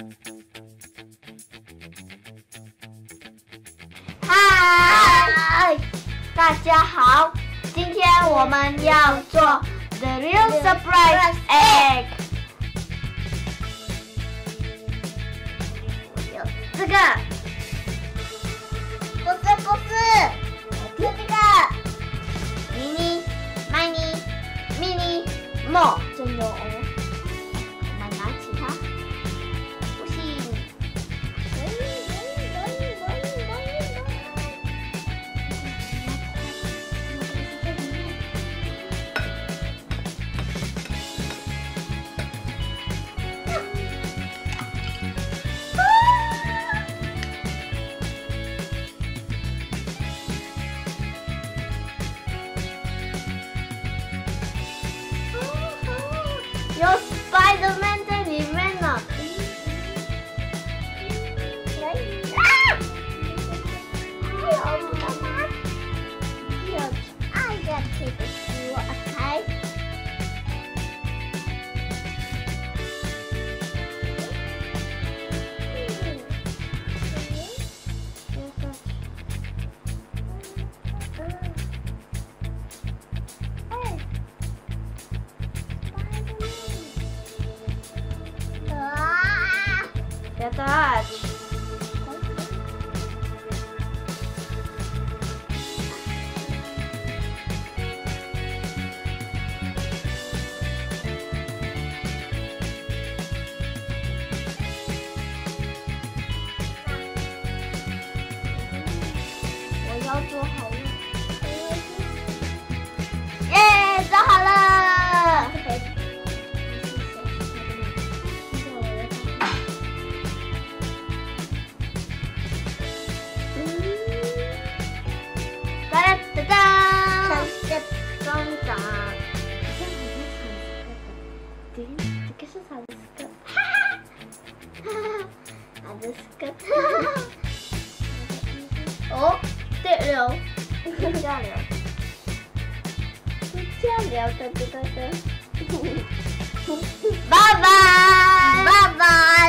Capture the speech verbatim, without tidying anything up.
嗨，大家好，今天我们要做 The Real Surprise Egg。有这个，不是不是，是这个 mini、mini、mini、more 真有哦。我们拿起它，不行。 有 Spider-Man 在里面呢。啊！还有妈妈，有爱的这个是我开。别 touch。我要做好了。耶，做好了。 哒哒哒哒！橙色中长，这个是橙色，哈哈，哈哈，啊，这是个，哈哈，哦，对了，是加料，是加料的，对对对，拜拜，拜拜。